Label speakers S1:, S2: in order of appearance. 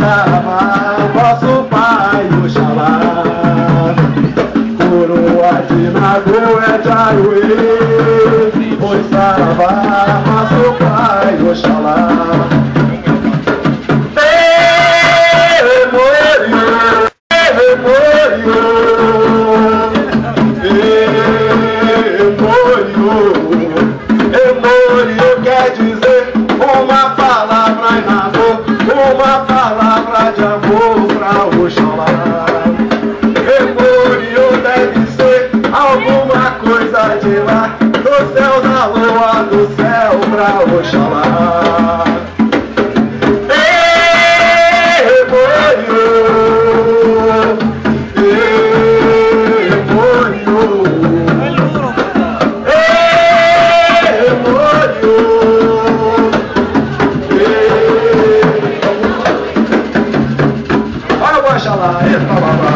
S1: Saravá, vosso pai, Oxalá. Coroa de Nagô é de Aruê, oi Saravá, vosso pai, Oxalá. Emório quer dizer uma palavra em amor, uma palavra de amor pra Oxalá. Emório deve ser alguma coisa de lá, do céu da lua, do céu pra Oxalá. Oxalá,